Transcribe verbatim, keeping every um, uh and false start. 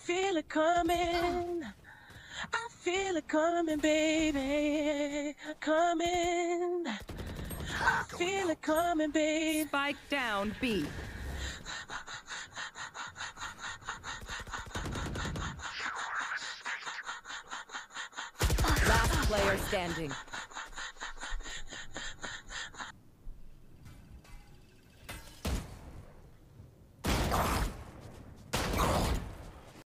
feel it coming. I feel it coming, baby. Coming. I feel it coming, baby. Spike down, B. Last player standing.